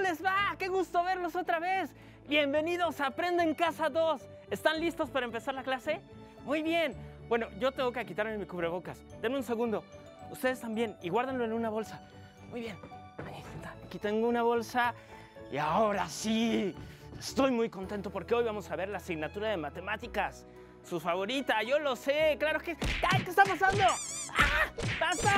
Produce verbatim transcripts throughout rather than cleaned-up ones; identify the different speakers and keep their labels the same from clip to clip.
Speaker 1: les va? ¡Qué gusto verlos otra vez! Bienvenidos a Aprende en Casa dos. ¿Están listos para empezar la clase? Muy bien. Bueno, yo tengo que quitarme mi cubrebocas. Denme un segundo. Ustedes también. Y guárdenlo en una bolsa. Muy bien. Ahí está. Aquí tengo una bolsa. Y ahora sí. Estoy muy contento porque hoy vamos a ver la asignatura de matemáticas. Su favorita, yo lo sé. Claro que... ¡Ay! ¿Qué está pasando? ¡Ah! ¡Basta!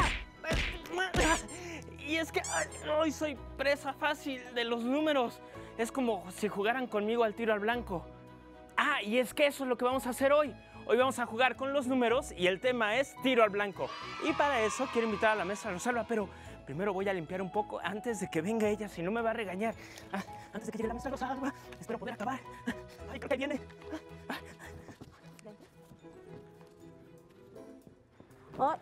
Speaker 1: Y es que ay, hoy soy presa fácil de los números. Es como si jugaran conmigo al tiro al blanco. Ah, y es que eso es lo que vamos a hacer hoy. Hoy vamos a jugar con los números y el tema es tiro al blanco. Y para eso quiero invitar a la maestra Rosalba, pero primero voy a limpiar un poco antes de que venga ella, si no me va a regañar. Ah, antes de que llegue la maestra Rosalba, espero poder acabar. Ay, creo que ahí viene. Ah,
Speaker 2: ah. Oh,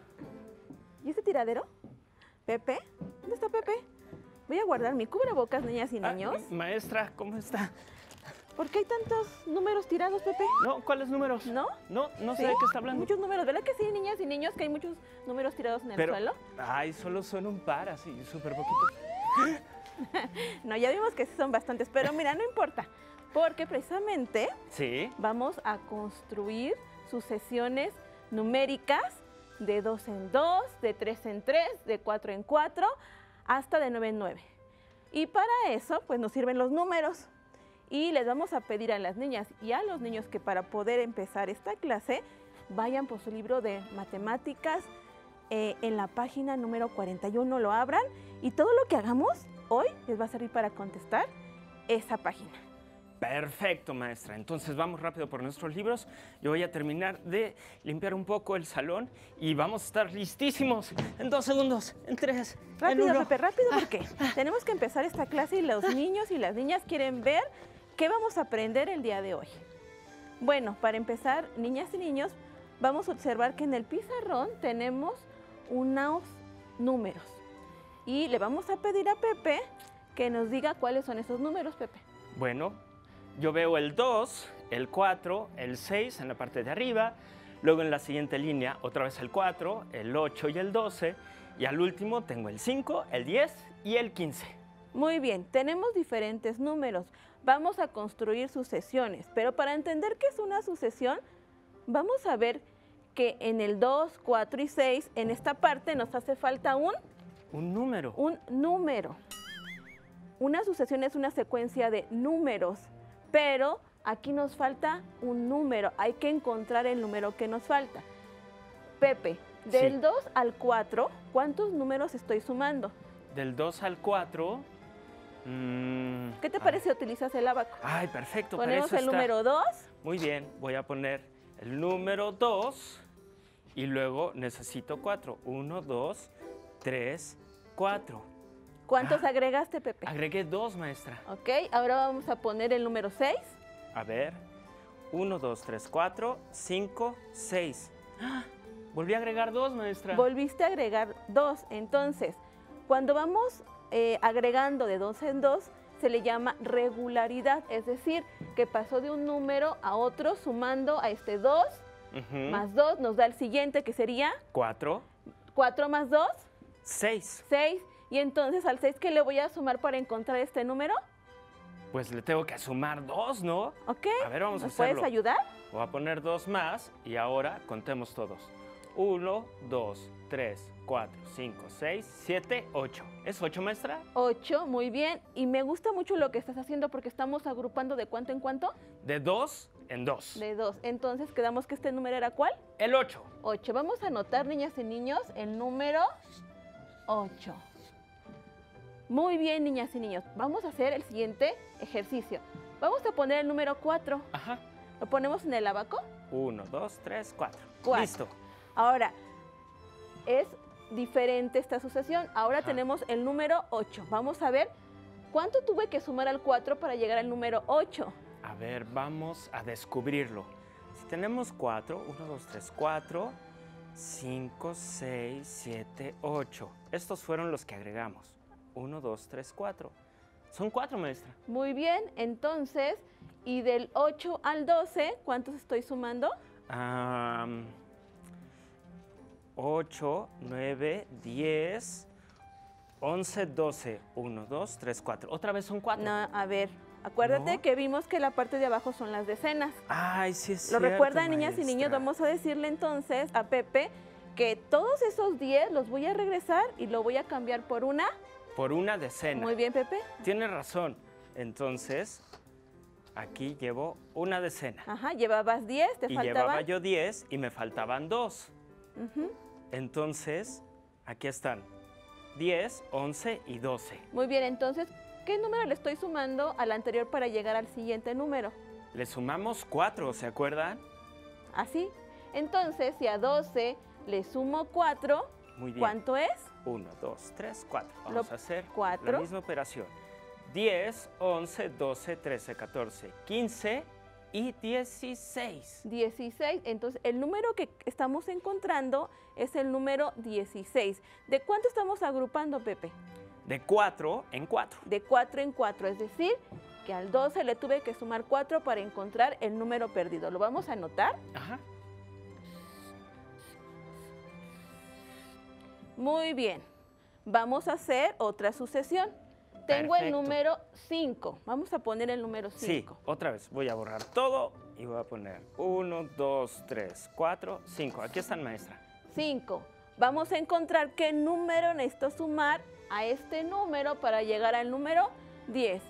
Speaker 2: ¿y ese tiradero? ¿Pepe? ¿Dónde está Pepe? Voy a guardar mi cubrebocas, niñas y niños.
Speaker 1: Ah, maestra, ¿cómo está?
Speaker 2: ¿Por qué hay tantos números tirados, Pepe?
Speaker 1: No, ¿cuáles números?
Speaker 2: ¿No?
Speaker 1: No, no sé
Speaker 2: ¿Sí?
Speaker 1: de qué está hablando.
Speaker 2: Muchos números, ¿verdad que sí, niñas y niños, que hay muchos números tirados en el
Speaker 1: Pero,
Speaker 2: suelo?
Speaker 1: ay, solo son un par, así, súper poquito.
Speaker 2: No, ya vimos que sí son bastantes, pero mira, no importa, porque precisamente
Speaker 1: Sí.
Speaker 2: vamos a construir sucesiones numéricas de dos en dos, de tres en tres, de cuatro en cuatro, hasta de nueve en nueve. Y para eso, pues nos sirven los números. Y les vamos a pedir a las niñas y a los niños que para poder empezar esta clase, vayan por su libro de matemáticas, eh, en la página número cuarenta y uno lo abran, y todo lo que hagamos hoy les va a servir para contestar esa página.
Speaker 1: Perfecto, maestra. Entonces vamos rápido por nuestros libros. Yo voy a terminar de limpiar un poco el salón y vamos a estar listísimos en dos segundos, en tres,
Speaker 2: Rápido,
Speaker 1: en uno.
Speaker 2: Pepe, rápido, porque tenemos que empezar esta clase y los niños y las niñas quieren ver qué vamos a aprender el día de hoy. Bueno, para empezar, niñas y niños, vamos a observar que en el pizarrón tenemos unos números. Y le vamos a pedir a Pepe que nos diga cuáles son esos números, Pepe.
Speaker 1: Bueno, yo veo el dos, el cuatro, el seis en la parte de arriba, luego en la siguiente línea otra vez el cuatro, el ocho y el doce, y al último tengo el cinco, el diez y el quince.
Speaker 2: Muy bien, tenemos diferentes números. Vamos a construir sucesiones, pero para entender qué es una sucesión, vamos a ver que en el dos, cuatro y seis, en esta parte nos hace falta un...
Speaker 1: Un número.
Speaker 2: Un número. Una sucesión es una secuencia de números, pero aquí nos falta un número. Hay que encontrar el número que nos falta. Pepe, del
Speaker 1: Sí.
Speaker 2: dos al cuatro, ¿cuántos números estoy sumando?
Speaker 1: Del dos al cuatro. Mmm,
Speaker 2: ¿Qué te parece si utilizas el abaco?
Speaker 1: Ay, perfecto. para
Speaker 2: Ponemos
Speaker 1: eso
Speaker 2: el
Speaker 1: está.
Speaker 2: número dos.
Speaker 1: Muy bien, voy a poner el número dos y luego necesito cuatro. uno, dos, tres, cuatro.
Speaker 2: ¿Cuántos
Speaker 1: Ah.
Speaker 2: agregaste, Pepe?
Speaker 1: Agregué dos, maestra.
Speaker 2: Ok, ahora vamos a poner el número seis.
Speaker 1: A ver. uno, dos, tres, cuatro, cinco, seis. ¡Ah! Volví a agregar dos, maestra.
Speaker 2: Volviste a agregar dos. Entonces, cuando vamos eh, agregando de dos en dos, se le llama regularidad. Es decir, que pasó de un número a otro sumando a este dos,
Speaker 1: Ujú.
Speaker 2: más dos, nos da el siguiente que sería
Speaker 1: Cuatro,
Speaker 2: cuatro más dos,
Speaker 1: seis.
Speaker 2: seis. Y entonces al seis, ¿qué le voy a sumar para encontrar este número?
Speaker 1: Pues le tengo que sumar dos, ¿no?
Speaker 2: ¿Ok?
Speaker 1: A ver, vamos a
Speaker 2: ¿Nos puedes
Speaker 1: hacerlo.
Speaker 2: ayudar?
Speaker 1: Voy a poner dos más y ahora contemos todos. uno, dos, tres, cuatro, cinco, seis, siete, ocho. ¿Es ocho, maestra?
Speaker 2: ocho, muy bien. Y me gusta mucho lo que estás haciendo porque estamos agrupando de cuánto en cuánto.
Speaker 1: De dos en dos.
Speaker 2: De dos. Entonces quedamos que este número era ¿cuál?
Speaker 1: El ocho.
Speaker 2: ocho. Vamos a anotar, niñas y niños, el número ocho. Muy bien, niñas y niños. Vamos a hacer el siguiente ejercicio. Vamos a poner el número cuatro.
Speaker 1: Ajá.
Speaker 2: ¿Lo ponemos en el abaco?
Speaker 1: uno, dos, tres, cuatro.
Speaker 2: Cuatro.
Speaker 1: Listo.
Speaker 2: Ahora, es diferente esta sucesión. Ahora
Speaker 1: Ajá.
Speaker 2: tenemos el número ocho. Vamos a ver cuánto tuve que sumar al cuatro para llegar al número ocho.
Speaker 1: A ver, vamos a descubrirlo. Si tenemos cuatro, uno, dos, tres, cuatro, cinco, seis, siete, ocho. Estos fueron los que agregamos. uno, dos, tres, cuatro. Son cuatro, maestra.
Speaker 2: Muy bien, entonces, y del ocho al doce, ¿cuántos estoy sumando?
Speaker 1: ocho, nueve, diez, once, doce, uno, dos, tres, cuatro. Otra vez son cuatro.
Speaker 2: No, a ver, acuérdate
Speaker 1: ¿No?
Speaker 2: que vimos que la parte de abajo son las decenas.
Speaker 1: Ay, sí es
Speaker 2: ¿Lo
Speaker 1: cierto,
Speaker 2: recuerdan, niñas y niños?
Speaker 1: maestra.
Speaker 2: Vamos a decirle entonces a Pepe que todos esos diez los voy a regresar y lo voy a cambiar por una.
Speaker 1: Por una decena.
Speaker 2: Muy bien, Pepe.
Speaker 1: Tienes razón. Entonces, aquí llevo una decena.
Speaker 2: Ajá, llevabas diez, te
Speaker 1: Y
Speaker 2: faltaban.
Speaker 1: llevaba yo diez y me faltaban dos.
Speaker 2: Ujú.
Speaker 1: Entonces, aquí están. diez, once y doce.
Speaker 2: Muy bien, entonces, ¿qué número le estoy sumando al anterior para llegar al siguiente número?
Speaker 1: Le sumamos cuatro, ¿se acuerdan?
Speaker 2: Así. Entonces, si a doce le sumo cuatro,
Speaker 1: Muy bien.
Speaker 2: ¿cuánto es?
Speaker 1: uno, dos, tres, cuatro.
Speaker 2: Lo-
Speaker 1: Vamos a hacer
Speaker 2: cuatro.
Speaker 1: la misma operación. diez, once, doce, trece, catorce, quince y dieciséis.
Speaker 2: dieciséis. Entonces, el número que estamos encontrando es el número dieciséis. ¿De cuánto estamos agrupando, Pepe?
Speaker 1: De cuatro en cuatro.
Speaker 2: De cuatro en cuatro, es decir, que al doce le tuve que sumar cuatro para encontrar el número perdido. ¿Lo vamos a anotar?
Speaker 1: Ajá.
Speaker 2: Muy bien. Vamos a hacer otra sucesión. Tengo el
Speaker 1: Perfecto.
Speaker 2: número cinco. Vamos a poner el número
Speaker 1: Sí,
Speaker 2: cinco.
Speaker 1: otra vez. Voy a borrar todo y voy a poner uno, dos, tres, cuatro, cinco. Aquí están, maestra.
Speaker 2: cinco. Vamos a encontrar qué número necesito sumar a este número para llegar al número diez.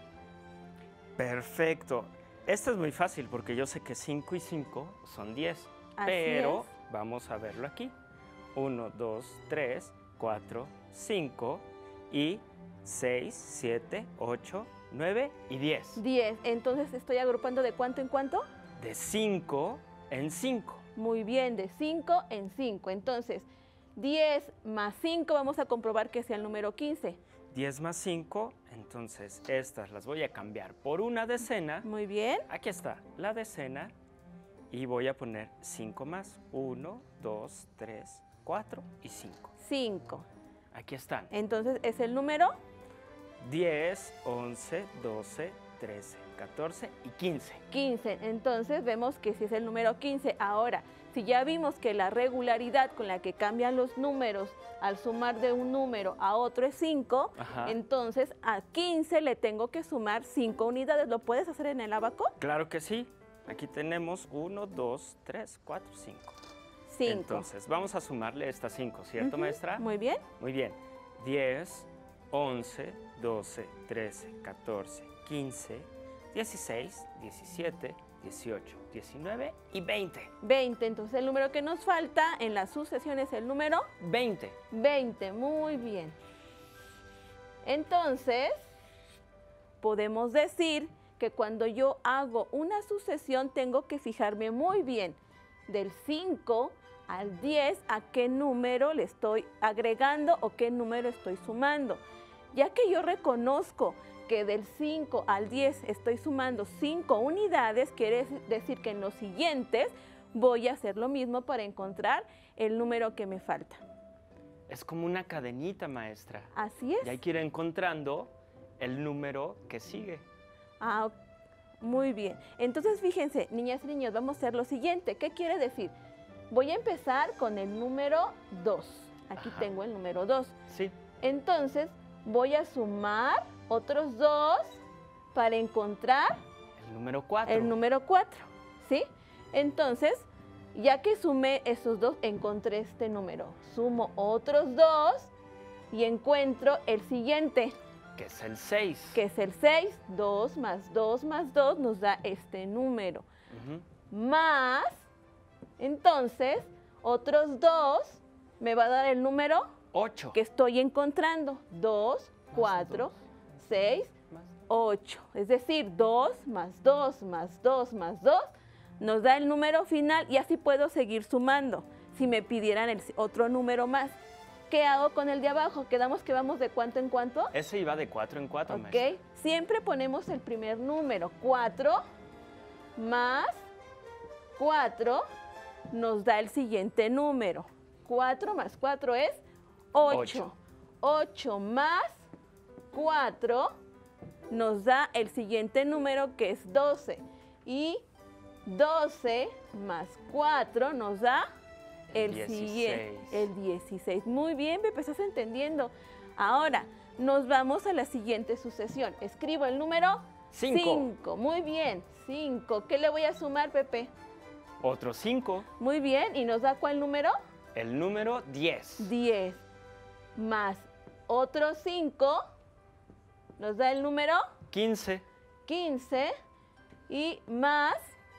Speaker 1: Perfecto. Esta es muy fácil porque yo sé que cinco y cinco son diez.
Speaker 2: Así
Speaker 1: Pero
Speaker 2: es.
Speaker 1: vamos a verlo aquí. uno, dos, tres, cuatro, cinco y seis, siete, ocho, nueve y diez.
Speaker 2: diez. Entonces estoy agrupando de cuánto en cuánto.
Speaker 1: De cinco en cinco.
Speaker 2: Muy bien, de cinco en cinco. Entonces, diez más cinco vamos a comprobar que sea el número quince.
Speaker 1: diez más cinco, entonces estas las voy a cambiar por una decena.
Speaker 2: Muy bien.
Speaker 1: Aquí está la decena y voy a poner cinco más. uno, dos, tres, cuatro y cinco.
Speaker 2: cinco.
Speaker 1: Aquí están.
Speaker 2: Entonces es el número
Speaker 1: diez, once, doce, trece, catorce y quince.
Speaker 2: quince. Entonces vemos que sí es el número quince. Ahora, si ya vimos que la regularidad con la que cambian los números al sumar de un número a otro es cinco,
Speaker 1: Ajá.
Speaker 2: entonces a quince le tengo que sumar cinco unidades. ¿Lo puedes hacer en el abaco?
Speaker 1: Claro que sí. Aquí tenemos uno, dos, tres, cuatro, cinco.
Speaker 2: cinco.
Speaker 1: Entonces, vamos a sumarle estas cinco, ¿cierto,
Speaker 2: Ujú.
Speaker 1: maestra?
Speaker 2: Muy bien.
Speaker 1: Muy bien. diez, once, doce, trece, catorce, quince, dieciséis, diecisiete, dieciocho, diecinueve y veinte.
Speaker 2: veinte. Entonces el número que nos falta en la sucesión es el número
Speaker 1: veinte.
Speaker 2: veinte. Muy bien. Entonces, podemos decir que cuando yo hago una sucesión tengo que fijarme muy bien del cinco al diez a qué número le estoy agregando o qué número estoy sumando. Ya que yo reconozco que del cinco al diez estoy sumando cinco unidades, quiere decir que en los siguientes voy a hacer lo mismo para encontrar el número que me falta.
Speaker 1: Es como una cadenita, maestra.
Speaker 2: Así es.
Speaker 1: Y hay que ir encontrando el número que sigue.
Speaker 2: Ah, ok. Muy bien. Entonces, fíjense, niñas y niños, vamos a hacer lo siguiente. ¿Qué quiere decir? Voy a empezar con el número dos. Aquí
Speaker 1: Ajá.
Speaker 2: tengo el número dos.
Speaker 1: Sí.
Speaker 2: Entonces, voy a sumar otros dos para encontrar
Speaker 1: El número cuatro.
Speaker 2: el número cuatro. ¿Sí? Entonces, ya que sumé esos dos, encontré este número. Sumo otros dos y encuentro el siguiente,
Speaker 1: Que es el seis.
Speaker 2: que es el seis. dos más dos más dos nos da este número.
Speaker 1: Ujú.
Speaker 2: Más, entonces, otros dos me va a dar el número
Speaker 1: ocho.
Speaker 2: que estoy encontrando. dos, cuatro, seis, ocho. Es decir, dos más dos más dos más dos nos da el número final y así puedo seguir sumando. Si me pidieran el otro número más, ¿qué hago con el de abajo? Quedamos que vamos de cuánto en cuánto.
Speaker 1: Ese iba de cuatro en cuatro,
Speaker 2: Ok,
Speaker 1: maestra.
Speaker 2: siempre ponemos el primer número. cuatro más cuatro nos da el siguiente número. cuatro más cuatro es ocho. ocho más cuatro nos da el siguiente número que es doce. Y doce más cuatro nos da el
Speaker 1: dieciséis.
Speaker 2: siguiente, el dieciséis. Muy bien, Pepe, estás entendiendo. Ahora, nos vamos a la siguiente sucesión. Escribo el número
Speaker 1: Cinco.
Speaker 2: cinco. Muy bien, cinco. ¿Qué le voy a sumar, Pepe?
Speaker 1: Otro cinco.
Speaker 2: Muy bien, ¿y nos da cuál número?
Speaker 1: El número diez.
Speaker 2: diez. Más otro cinco, nos da el número
Speaker 1: quince.
Speaker 2: quince. Y más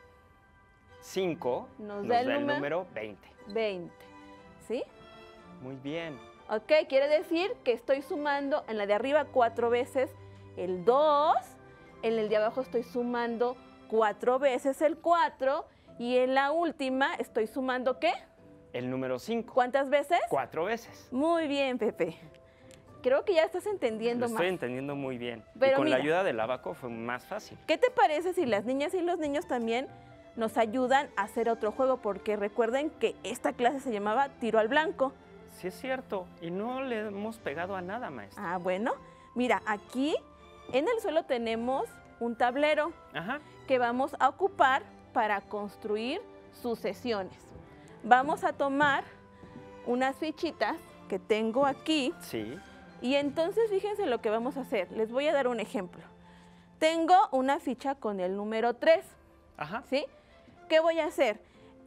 Speaker 1: cinco
Speaker 2: Nos
Speaker 1: nos,
Speaker 2: da
Speaker 1: da,
Speaker 2: el
Speaker 1: el
Speaker 2: número-
Speaker 1: número veinte.
Speaker 2: veinte. ¿Sí?
Speaker 1: Muy bien.
Speaker 2: Ok, quiere decir que estoy sumando en la de arriba cuatro veces el dos, en el de abajo estoy sumando cuatro veces el cuatro y en la última estoy sumando ¿qué?
Speaker 1: El número cinco.
Speaker 2: ¿Cuántas veces?
Speaker 1: Cuatro veces.
Speaker 2: Muy bien, Pepe. Creo que ya estás entendiendo
Speaker 1: Lo
Speaker 2: más.
Speaker 1: estoy entendiendo muy bien.
Speaker 2: Pero
Speaker 1: y con
Speaker 2: mira.
Speaker 1: la ayuda del abaco fue más fácil.
Speaker 2: ¿Qué te parece si las niñas y los niños también nos ayudan a hacer otro juego? Porque recuerden que esta clase se llamaba tiro al blanco.
Speaker 1: Sí es cierto. Y no le hemos pegado a nada, maestra.
Speaker 2: Ah, bueno. Mira, aquí en el suelo tenemos un tablero
Speaker 1: Ajá.
Speaker 2: que vamos a ocupar para construir sucesiones. Vamos a tomar unas fichitas que tengo aquí
Speaker 1: Sí.
Speaker 2: y entonces fíjense lo que vamos a hacer. Les voy a dar un ejemplo. Tengo una ficha con el número tres,
Speaker 1: Ajá.
Speaker 2: ¿sí? ¿Qué voy a hacer?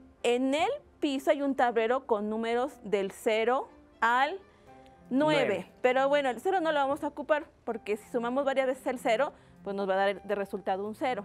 Speaker 2: En el piso hay un tablero con números del cero al nueve.
Speaker 1: Nueve.
Speaker 2: Pero bueno, el cero no lo vamos a ocupar porque si sumamos varias veces el cero, pues nos va a dar de resultado un cero.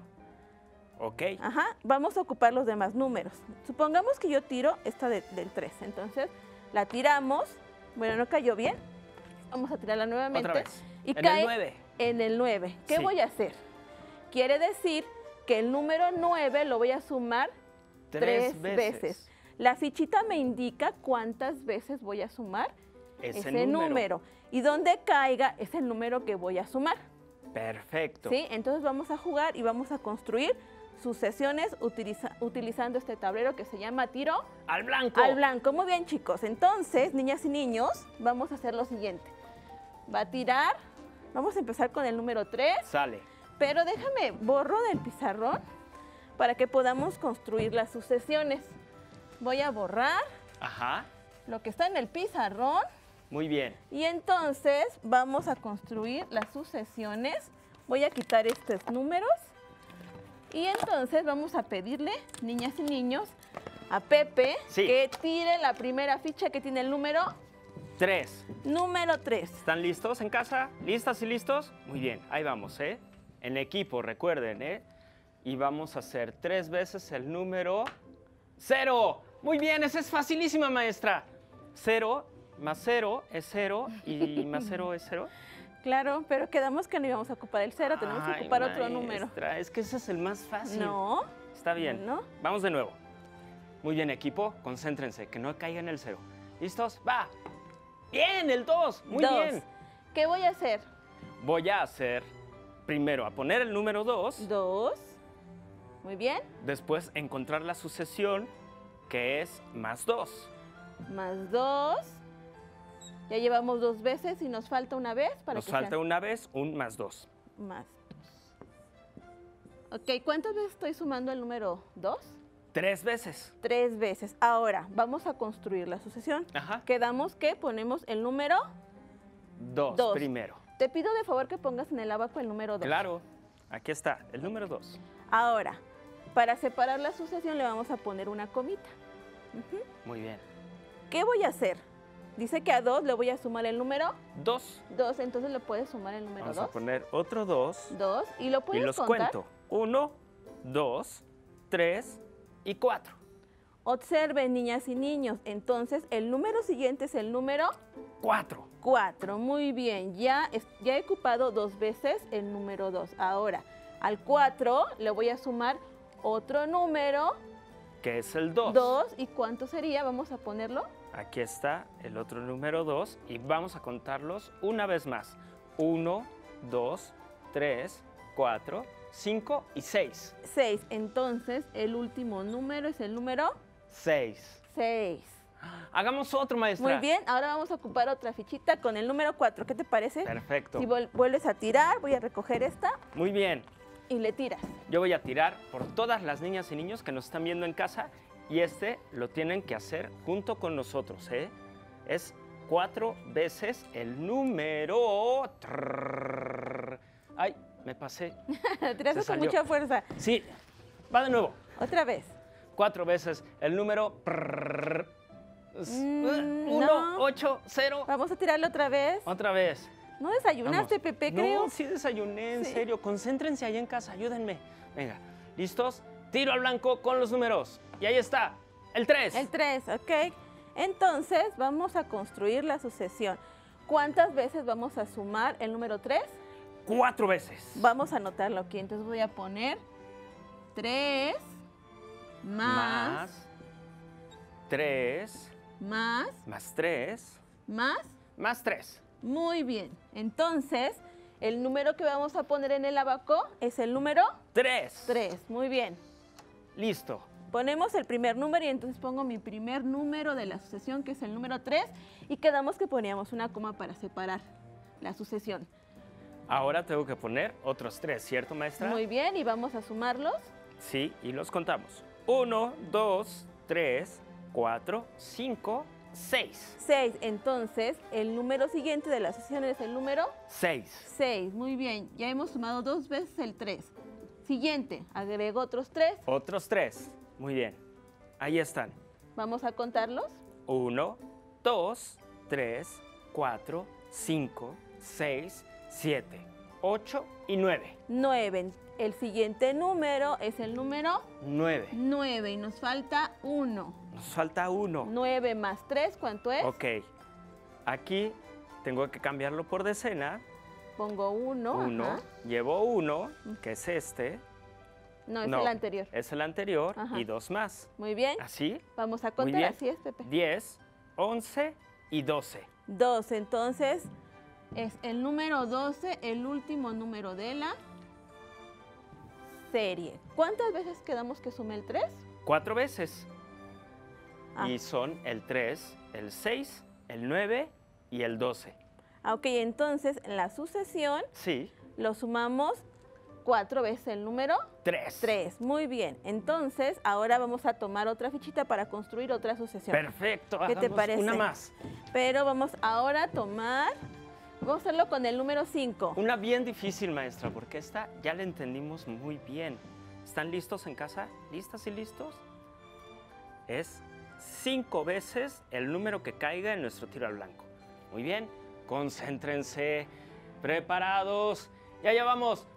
Speaker 1: Ok.
Speaker 2: Ajá, vamos a ocupar los demás números. Supongamos que yo tiro esta de- del tres, entonces la tiramos, bueno, no cayó bien, vamos a tirarla nuevamente.
Speaker 1: Otra vez.
Speaker 2: Y
Speaker 1: en
Speaker 2: cae
Speaker 1: el nueve.
Speaker 2: en el nueve. ¿Qué
Speaker 1: Sí.
Speaker 2: voy a hacer? Quiere decir que el número nueve lo voy a sumar tres, veces. La fichita me indica cuántas veces voy a sumar
Speaker 1: Ese,
Speaker 2: ese, número. Y donde caiga es el número que voy a sumar.
Speaker 1: Perfecto.
Speaker 2: ¿Sí? Entonces vamos a jugar y vamos a construir sucesiones utiliza- utilizando este tablero que se llama tiro
Speaker 1: Al blanco.
Speaker 2: al blanco. Muy bien, chicos. Entonces, niñas y niños, vamos a hacer lo siguiente. Va a tirar, vamos a empezar con el número tres,
Speaker 1: Sale.
Speaker 2: pero déjame borro del pizarrón para que podamos construir las sucesiones. Voy a borrar
Speaker 1: Ajá.
Speaker 2: lo que está en el pizarrón
Speaker 1: Muy bien.
Speaker 2: y entonces vamos a construir las sucesiones. Voy a quitar estos números y entonces vamos a pedirle, niñas y niños, a Pepe
Speaker 1: Sí.
Speaker 2: que tire la primera ficha que tiene el número
Speaker 1: Tres.
Speaker 2: número tres.
Speaker 1: ¿Están listos en casa? ¿Listas y listos? Muy bien, ahí vamos, ¿eh? En equipo, recuerden, ¿eh? Y vamos a hacer tres veces el número cero. Muy bien, esa es facilísima, maestra. Cero más cero es cero y más cero es cero.
Speaker 2: Claro, pero quedamos que no íbamos a ocupar el cero, tenemos que
Speaker 1: Ay,
Speaker 2: ocupar otro número.
Speaker 1: maestra, es que ese es el más fácil.
Speaker 2: No,
Speaker 1: Está bien.
Speaker 2: no.
Speaker 1: Vamos de nuevo. Muy bien, equipo, concéntrense, que no caiga en el cero. ¿Listos? ¡Va! Bien, el dos. Muy
Speaker 2: Dos.
Speaker 1: bien.
Speaker 2: ¿Qué voy a hacer?
Speaker 1: Voy a hacer primero a poner el número dos.
Speaker 2: Dos. Muy bien.
Speaker 1: Después encontrar la sucesión que es más dos.
Speaker 2: Más dos. Ya llevamos dos veces y nos falta una vez para
Speaker 1: Nos
Speaker 2: que
Speaker 1: falta
Speaker 2: sean
Speaker 1: una vez un más dos.
Speaker 2: más dos. Ok, ¿cuántas veces estoy sumando el número dos?
Speaker 1: Tres veces.
Speaker 2: Tres veces. Ahora, vamos a construir la sucesión.
Speaker 1: Ajá.
Speaker 2: Quedamos que ponemos el número.
Speaker 1: Dos,
Speaker 2: Dos.
Speaker 1: primero.
Speaker 2: Te pido de favor que pongas en el abaco el número dos.
Speaker 1: Claro. Aquí está, el número dos.
Speaker 2: Ahora, para separar la sucesión le vamos a poner una comita. Ujú.
Speaker 1: Muy bien.
Speaker 2: ¿Qué voy a hacer? Dice que a dos le voy a sumar el número
Speaker 1: Dos.
Speaker 2: dos, entonces le puedes sumar el número
Speaker 1: Vamos a
Speaker 2: dos.
Speaker 1: poner otro dos.
Speaker 2: Dos, y lo
Speaker 1: Y
Speaker 2: puedes
Speaker 1: los
Speaker 2: contar.
Speaker 1: cuento. Uno, dos, tres y cuatro.
Speaker 2: Observen, niñas y niños. Entonces, el número siguiente es el número
Speaker 1: Cuatro.
Speaker 2: cuatro. Muy bien, ya, es- ya he ocupado dos veces el número dos. Ahora, al cuatro le voy a sumar otro número,
Speaker 1: Que es el dos.
Speaker 2: dos. ¿Y cuánto sería? Vamos a ponerlo.
Speaker 1: Aquí está el otro número dos y vamos a contarlos una vez más. Uno, dos, tres, cuatro, cinco y seis.
Speaker 2: seis. Entonces, el último número es el número
Speaker 1: Seis.
Speaker 2: seis.
Speaker 1: Hagamos otro, maestra.
Speaker 2: Muy bien, ahora vamos a ocupar otra fichita con el número cuatro. ¿Qué te parece?
Speaker 1: Perfecto.
Speaker 2: Si vuel- vuelves a tirar, voy a recoger esta
Speaker 1: Muy bien.
Speaker 2: y le tiras.
Speaker 1: Yo voy a tirar por todas las niñas y niños que nos están viendo en casa y este lo tienen que hacer junto con nosotros, ¿eh? Es cuatro veces el número... Trrr. Ay, me pasé.
Speaker 2: Tiraste
Speaker 1: Se
Speaker 2: con
Speaker 1: salió.
Speaker 2: mucha fuerza.
Speaker 1: Sí, va de nuevo.
Speaker 2: Otra vez.
Speaker 1: Cuatro veces el número... Prrr.
Speaker 2: Mm,
Speaker 1: Uno,
Speaker 2: no.
Speaker 1: ocho, cero.
Speaker 2: Vamos a tirarlo otra vez.
Speaker 1: Otra vez.
Speaker 2: No desayunaste,
Speaker 1: Vamos.
Speaker 2: Pepe,
Speaker 1: No,
Speaker 2: creo.
Speaker 1: sí desayuné, en
Speaker 2: Sí.
Speaker 1: serio. Concéntrense allá en casa, ayúdenme. Venga, ¿listos? Tiro al blanco con los números. Y ahí está, el tres.
Speaker 2: El tres, ok. Entonces, vamos a construir la sucesión. ¿Cuántas veces vamos a sumar el número tres?
Speaker 1: Cuatro veces.
Speaker 2: Vamos a anotarlo aquí. Entonces voy a poner tres más,
Speaker 1: Más tres,
Speaker 2: más,
Speaker 1: más tres,
Speaker 2: más.
Speaker 1: más tres.
Speaker 2: Muy bien. Entonces, el número que vamos a poner en el abaco es el número
Speaker 1: Tres.
Speaker 2: tres. Muy bien.
Speaker 1: Listo.
Speaker 2: Ponemos el primer número y entonces pongo mi primer número de la sucesión, que es el número tres, y quedamos que poníamos una coma para separar la sucesión.
Speaker 1: Ahora tengo que poner otros tres, ¿cierto, maestra?
Speaker 2: Muy bien, y vamos a sumarlos.
Speaker 1: Sí, y los contamos. Uno, dos, tres, cuatro, cinco, seis.
Speaker 2: seis. Entonces, el número siguiente de la sucesión es el número
Speaker 1: Seis.
Speaker 2: seis. Muy bien, ya hemos sumado dos veces el tres. Siguiente, agrego otros tres.
Speaker 1: Otros tres. Muy bien. Ahí están.
Speaker 2: Vamos a contarlos.
Speaker 1: Uno, dos, tres, cuatro, cinco, seis, siete, ocho y nueve.
Speaker 2: nueve. El siguiente número es el número
Speaker 1: Nueve.
Speaker 2: nueve y nos falta uno.
Speaker 1: Nos falta uno.
Speaker 2: nueve más tres, ¿cuánto es?
Speaker 1: Ok. Aquí tengo que cambiarlo por decena.
Speaker 2: Pongo uno.
Speaker 1: Uno.
Speaker 2: ajá.
Speaker 1: Llevo uno, que es este.
Speaker 2: No, es
Speaker 1: No,
Speaker 2: el anterior.
Speaker 1: Es el anterior
Speaker 2: Ajá.
Speaker 1: y dos más.
Speaker 2: Muy bien.
Speaker 1: Así.
Speaker 2: Vamos a
Speaker 1: Muy
Speaker 2: contar,
Speaker 1: bien.
Speaker 2: así es, Pepe.
Speaker 1: Diez, once y doce.
Speaker 2: doce, entonces es el número doce, el último número de la serie. ¿Cuántas veces quedamos que sume el tres?
Speaker 1: Cuatro veces.
Speaker 2: Ah.
Speaker 1: Y son el tres, el seis, el nueve y el doce.
Speaker 2: Ah, ok, entonces en la sucesión
Speaker 1: Sí.
Speaker 2: lo sumamos cuatro veces el número
Speaker 1: Tres.
Speaker 2: tres. Muy bien, entonces ahora vamos a tomar otra fichita para construir otra sucesión.
Speaker 1: Perfecto.
Speaker 2: ¿Qué te
Speaker 1: hagamos
Speaker 2: parece?
Speaker 1: Una más.
Speaker 2: Pero vamos ahora a tomar, vamos a hacerlo con el número cinco.
Speaker 1: Una bien difícil, maestra, porque esta ya la entendimos muy bien. ¿Están listos en casa? ¿Listas y listos? Es cinco veces el número que caiga en nuestro tiro al blanco. Muy bien, concéntrense, preparados. Y allá vamos.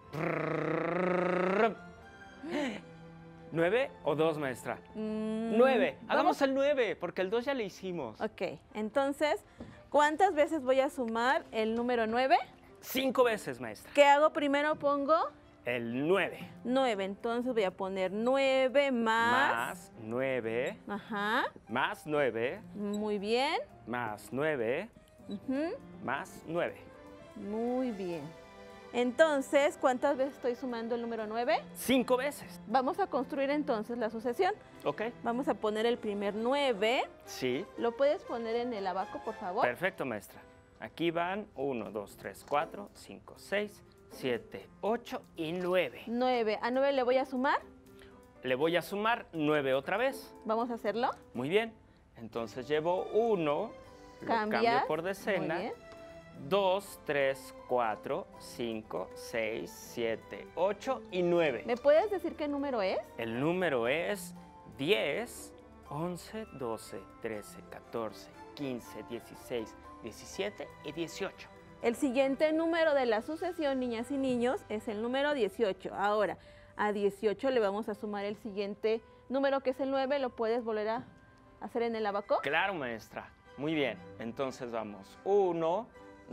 Speaker 1: ¿Nueve o dos, maestra?
Speaker 2: Mm,
Speaker 1: Nueve.
Speaker 2: vamos-
Speaker 1: Hagamos el nueve, porque el dos ya le hicimos.
Speaker 2: Ok, entonces, ¿cuántas veces voy a sumar el número nueve?
Speaker 1: Cinco veces, maestra.
Speaker 2: ¿Qué hago? Primero pongo
Speaker 1: El nueve.
Speaker 2: nueve, entonces voy a poner nueve más...
Speaker 1: Más nueve.
Speaker 2: Ajá,
Speaker 1: Más nueve.
Speaker 2: muy bien.
Speaker 1: Más nueve.
Speaker 2: Ujú,
Speaker 1: Más nueve.
Speaker 2: muy bien. Entonces, ¿cuántas veces estoy sumando el número nueve?
Speaker 1: Cinco veces.
Speaker 2: Vamos a construir entonces la sucesión.
Speaker 1: ¿Ok?
Speaker 2: Vamos a poner el primer nueve.
Speaker 1: Sí.
Speaker 2: ¿Lo puedes poner en el abaco, por favor?
Speaker 1: Perfecto, maestra. Aquí van uno, dos, tres, cuatro, cinco, seis, siete, ocho y nueve.
Speaker 2: nueve. A nueve le voy a sumar.
Speaker 1: Le voy a sumar nueve otra vez.
Speaker 2: Vamos a hacerlo.
Speaker 1: Muy bien. Entonces llevo uno, lo
Speaker 2: Cambias.
Speaker 1: cambio por decena.
Speaker 2: Muy bien.
Speaker 1: dos, tres, cuatro, cinco, seis, siete, ocho y nueve.
Speaker 2: ¿Me puedes decir qué número es?
Speaker 1: El número es diez, once, doce, trece, catorce, quince, dieciséis, diecisiete y dieciocho.
Speaker 2: El siguiente número de la sucesión, niñas y niños, es el número dieciocho. Ahora, a dieciocho le vamos a sumar el siguiente número, que es el nueve. ¿Lo puedes volver a hacer en el abaco?
Speaker 1: Claro, maestra. Muy bien. Entonces vamos. uno,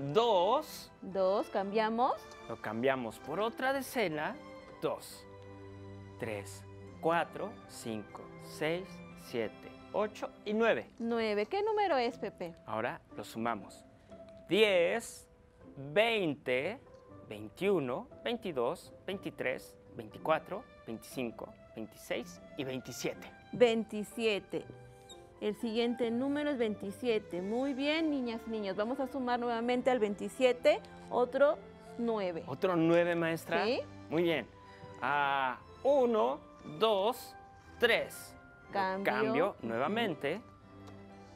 Speaker 1: dos.
Speaker 2: dos, cambiamos.
Speaker 1: Lo cambiamos por otra decena. dos, tres, cuatro, cinco, seis, siete, ocho y nueve.
Speaker 2: nueve. ¿Qué número es, Pepe?
Speaker 1: Ahora lo sumamos. diez, veinte, veintiuno, veintidós, veintitrés, veinticuatro, veinticinco, veintiséis y veintisiete.
Speaker 2: veintisiete. El siguiente número es veintisiete. Muy bien, niñas y niños. Vamos a sumar nuevamente al veintisiete otro nueve.
Speaker 1: ¿Otro nueve, maestra?
Speaker 2: Sí.
Speaker 1: Muy bien. Ah, uno, dos, tres. Lo
Speaker 2: Cambio.
Speaker 1: Cambio nuevamente.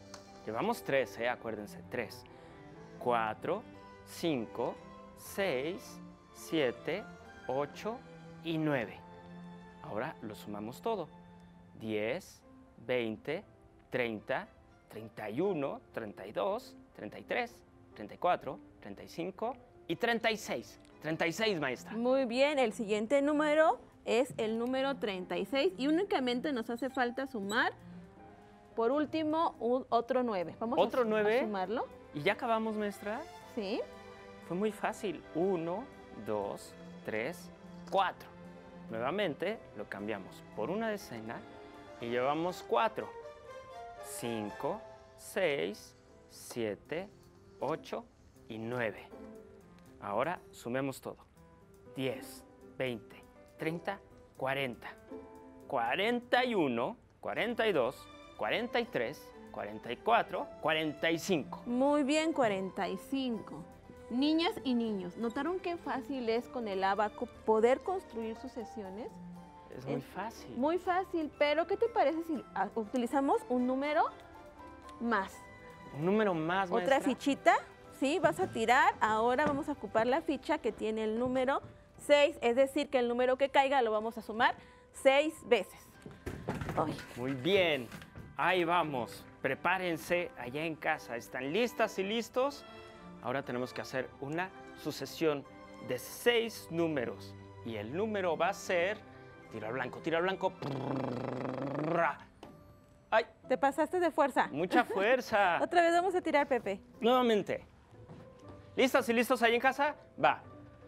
Speaker 1: Llevamos tres, ¿eh? Acuérdense, tres. cuatro, cinco, seis, siete, ocho y nueve. Ahora lo sumamos todo. diez, veinte, treinta, treinta y uno, treinta y dos, treinta y tres, treinta y cuatro, treinta y cinco y treinta y seis. treinta y seis, maestra.
Speaker 2: Muy bien, el siguiente número es el número treinta y seis y únicamente nos hace falta sumar, por último, un, otro nueve. Vamos
Speaker 1: ¿Otro
Speaker 2: a,
Speaker 1: nueve?
Speaker 2: a sumarlo.
Speaker 1: ¿Y ya acabamos, maestra?
Speaker 2: Sí.
Speaker 1: Fue muy fácil. uno, dos, tres, cuatro. Nuevamente lo cambiamos por una decena y llevamos cuatro. cinco, seis, siete, ocho y nueve. Ahora sumemos todo. diez, veinte, treinta, cuarenta. cuarenta y uno, cuarenta y dos, cuarenta y tres, cuarenta y cuatro, cuarenta y cinco.
Speaker 2: Muy bien, cuarenta y cinco. Niñas y niños, ¿notaron qué fácil es con el ábaco poder construir sucesiones?
Speaker 1: Es muy
Speaker 2: Es
Speaker 1: fácil.
Speaker 2: Muy fácil, pero ¿qué te parece si ah, utilizamos un número más?
Speaker 1: Un número más,
Speaker 2: Otra
Speaker 1: maestra.
Speaker 2: fichita, ¿sí? Vas a tirar. Ahora vamos a ocupar la ficha que tiene el número seis, es decir, que el número que caiga lo vamos a sumar seis veces. Ay,
Speaker 1: Muy bien. Ahí vamos. Prepárense allá en casa. ¿Están listas y listos? Ahora tenemos que hacer una sucesión de seis números. Y el número va a ser... Tiro al blanco, tiro al blanco. ¡Ay!
Speaker 2: te pasaste de fuerza.
Speaker 1: Mucha fuerza.
Speaker 2: Otra vez vamos a tirar, Pepe.
Speaker 1: Nuevamente. ¿Listas y listos ahí en casa? Va.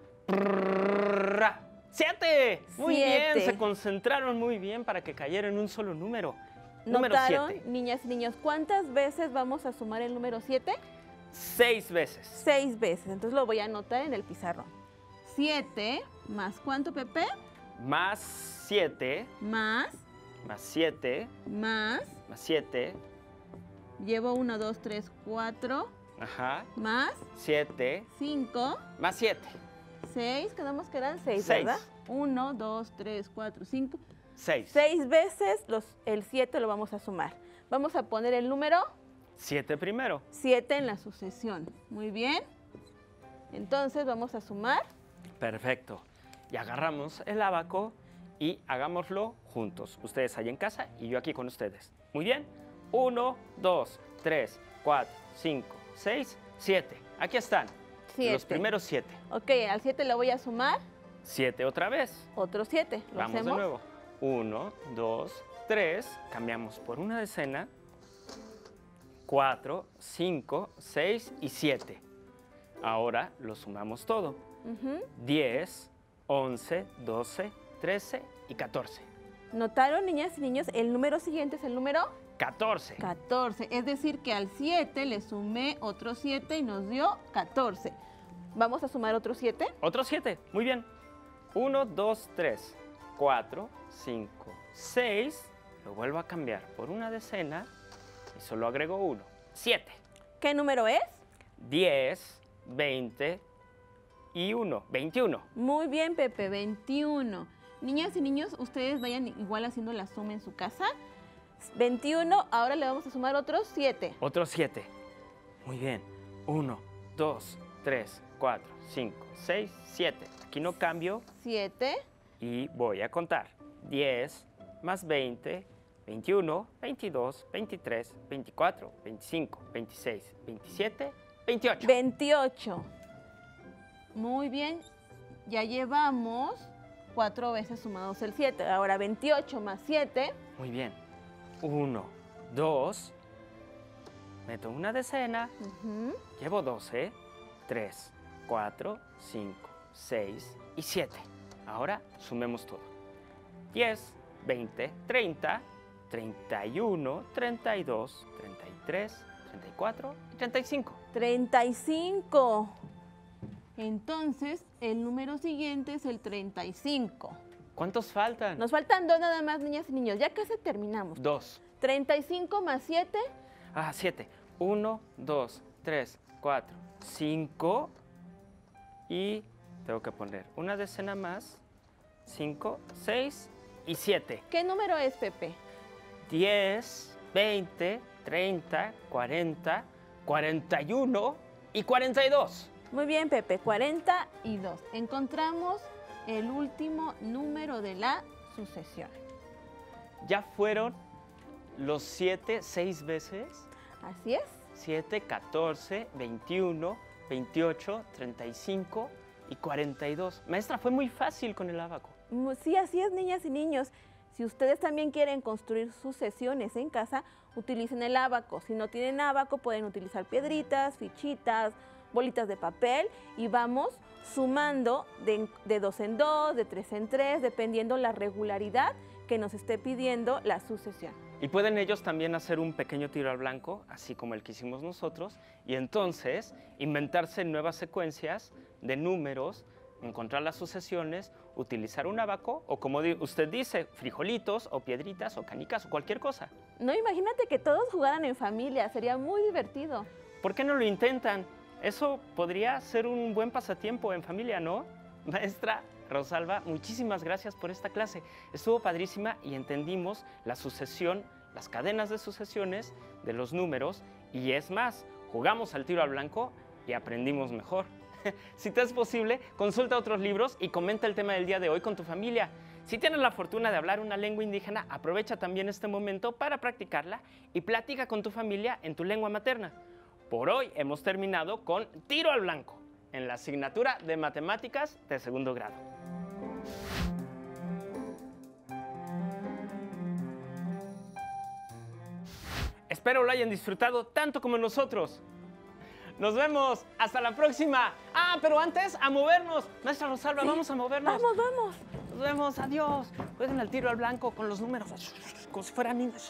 Speaker 1: ¡Siete! Muy
Speaker 2: Siete.
Speaker 1: bien, se concentraron muy bien para que cayera en un solo número. Número
Speaker 2: ¿Notaron,
Speaker 1: siete.
Speaker 2: niñas y niños, cuántas veces vamos a sumar el número siete?
Speaker 1: Seis veces.
Speaker 2: Seis veces. Entonces lo voy a anotar en el pizarrón. siete más ¿cuánto, Pepe?
Speaker 1: Más siete,
Speaker 2: Más,
Speaker 1: más siete,
Speaker 2: más.
Speaker 1: más siete,
Speaker 2: Llevo uno, dos, tres, cuatro.
Speaker 1: ajá,
Speaker 2: Más
Speaker 1: siete,
Speaker 2: cinco,
Speaker 1: más siete,
Speaker 2: seis. Quedamos que eran seis,
Speaker 1: Seis.
Speaker 2: ¿verdad? uno, dos, tres, cuatro, cinco.
Speaker 1: seis.
Speaker 2: Seis veces los, el siete lo vamos a sumar. Vamos a poner el número
Speaker 1: Siete primero.
Speaker 2: siete en la sucesión. Muy bien. Entonces vamos a sumar.
Speaker 1: Perfecto. Y agarramos el abaco y hagámoslo juntos. Ustedes allá en casa y yo aquí con ustedes. Muy bien. Uno, dos, tres, cuatro, cinco, seis, siete. Aquí están.
Speaker 2: Siete.
Speaker 1: Los primeros siete.
Speaker 2: Ok, al siete le voy a sumar
Speaker 1: Siete otra vez.
Speaker 2: otro siete. ¿Lo
Speaker 1: Vamos
Speaker 2: hacemos?
Speaker 1: de nuevo. Uno, dos, tres. Cambiamos por una decena. Cuatro, cinco, seis y siete. Ahora lo sumamos todo.
Speaker 2: Ujú.
Speaker 1: diez, once, doce, trece y catorce.
Speaker 2: ¿Notaron, niñas y niños? El número siguiente es el número
Speaker 1: catorce.
Speaker 2: catorce. Es decir, que al siete le sumé otro siete y nos dio catorce. ¿Vamos a sumar otro siete?
Speaker 1: Otro siete. Muy bien. uno, dos, tres, cuatro, cinco, seis. Lo vuelvo a cambiar por una decena y solo agrego uno. siete.
Speaker 2: ¿Qué número es?
Speaker 1: diez, veinte y uno. veintiuno.
Speaker 2: Muy bien, Pepe, veintiuno. Niñas y niños, ustedes vayan igual haciendo la suma en su casa. veintiuno, ahora le vamos a sumar otros siete.
Speaker 1: Otro siete. Muy bien. uno, dos, tres, cuatro, cinco, seis, siete. Aquí no cambio
Speaker 2: siete.
Speaker 1: y voy a contar. diez más veinte, veintiuno, veintidós, veintitrés, veinticuatro, veinticinco, veintiséis, veintisiete, veintiocho.
Speaker 2: veintiocho. Muy bien. Ya llevamos cuatro veces sumados el siete. Ahora veintiocho más siete.
Speaker 1: Muy bien. uno, dos. Meto una decena.
Speaker 2: Ujú.
Speaker 1: Llevo doce, tres, cuatro, cinco, seis y siete. Ahora sumemos todo. diez, veinte, treinta, treinta y uno, treinta y dos, treinta y tres, treinta y cuatro y treinta y cinco.
Speaker 2: treinta y cinco. Entonces, el número siguiente es el treinta y cinco.
Speaker 1: ¿Cuántos faltan?
Speaker 2: Nos faltan dos nada más, niñas y niños. Ya casi terminamos.
Speaker 1: Dos.
Speaker 2: treinta y cinco más siete.
Speaker 1: Ah, siete. uno, dos, tres, cuatro, cinco. Y tengo que poner una decena más. cinco, seis y siete.
Speaker 2: ¿Qué número es, Pepe?
Speaker 1: diez, veinte, treinta, cuarenta, cuarenta y uno y cuarenta y dos.
Speaker 2: Muy bien, Pepe, cuarenta y dos. Encontramos el último número de la sucesión.
Speaker 1: Ya fueron los siete seis veces.
Speaker 2: Así es.
Speaker 1: siete, catorce, veintiuno, veintiocho, treinta y cinco y cuarenta y dos. Maestra, fue muy fácil con el ábaco.
Speaker 2: Sí, así es, niñas y niños. Si ustedes también quieren construir sucesiones en casa, utilicen el ábaco. Si no tienen ábaco, pueden utilizar piedritas, fichitas, bolitas de papel y vamos sumando de, de dos en dos, de tres en tres, dependiendo la regularidad que nos esté pidiendo la sucesión.
Speaker 1: Y pueden ellos también hacer un pequeño tiro al blanco, así como el que hicimos nosotros, y entonces inventarse nuevas secuencias de números, encontrar las sucesiones, utilizar un ábaco o, como usted dice, frijolitos o piedritas o canicas o cualquier cosa.
Speaker 2: No, imagínate que todos jugaran en familia, sería muy divertido.
Speaker 1: ¿Por qué no lo intentan? Eso podría ser un buen pasatiempo en familia, ¿no? Maestra Rosalba, muchísimas gracias por esta clase. Estuvo padrísima y entendimos la sucesión, las cadenas de sucesiones de los números y es más, jugamos al tiro al blanco y aprendimos mejor. Si te es posible, consulta otros libros y comenta el tema del día de hoy con tu familia. Si tienes la fortuna de hablar una lengua indígena, aprovecha también este momento para practicarla y platica con tu familia en tu lengua materna. Por hoy hemos terminado con Tiro al Blanco, en la asignatura de Matemáticas de segundo grado. Espero lo hayan disfrutado tanto como nosotros. Nos vemos, hasta la próxima. Ah, pero antes, a movernos. Maestra Rosalba, sí, vamos a movernos.
Speaker 2: Vamos, vamos.
Speaker 1: Nos vemos, adiós. Jueguen al tiro al blanco con los números, como si fueran niños.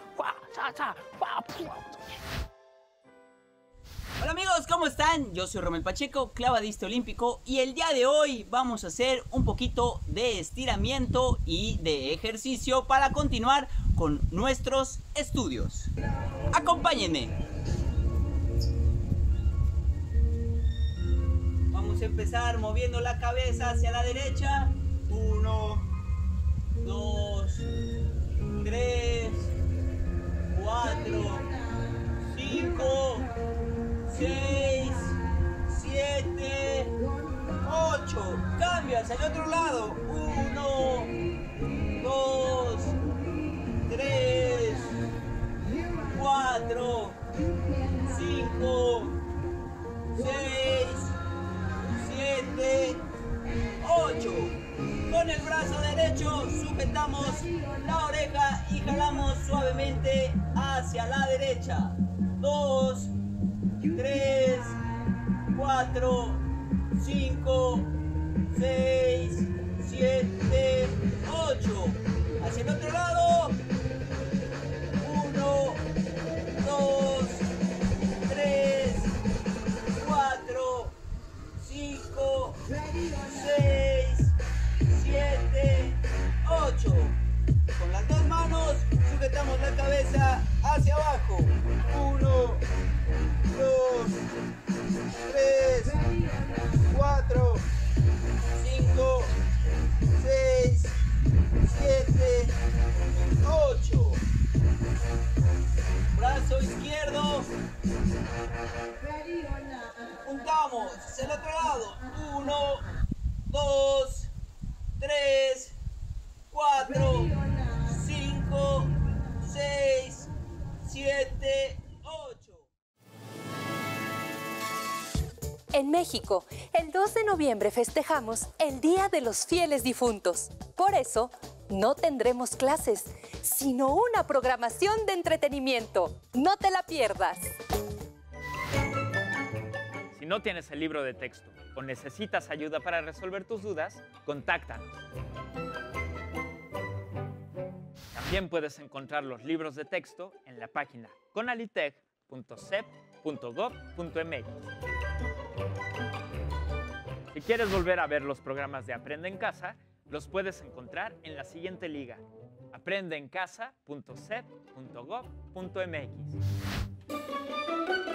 Speaker 3: Hola amigos, ¿cómo están? Yo soy Romel Pacheco, clavadista olímpico, y el día de hoy vamos a hacer un poquito de estiramiento y de ejercicio para continuar con nuestros estudios. Acompáñenme. Vamos a empezar moviendo la cabeza hacia la derecha. Uno, dos, tres, cuatro, cinco, seis, siete, ocho. Cambia hacia el otro lado. Uno, dos, tres, cuatro, cinco, seis, siete, ocho. Con el brazo derecho sujetamos la oreja y jalamos suavemente hacia la derecha. Dos, tres, cuatro, cinco, seis, siete, ocho. Hacia el otro lado. Uno, dos, tres, cuatro, cinco, seis, siete, ocho. Con las dos manos sujetamos la cabeza hacia abajo. Uno, dos, tres, cuatro, cinco, seis, siete, ocho. Brazo izquierdo. Juntamos hacia el otro lado. Uno, dos, tres, cuatro, cinco, seis, siete, ocho.
Speaker 4: En México, el dos de noviembre festejamos el Día de los Fieles Difuntos. Por eso, no tendremos clases, sino una programación de entretenimiento. ¡No te la pierdas!
Speaker 1: Si no tienes el libro de texto o necesitas ayuda para resolver tus dudas, contáctanos. También puedes encontrar los libros de texto en la página conalitec punto sep punto gov punto mx. Si quieres volver a ver los programas de Aprende en Casa, los puedes encontrar en la siguiente liga: aprende en casa punto sep punto gov punto mx.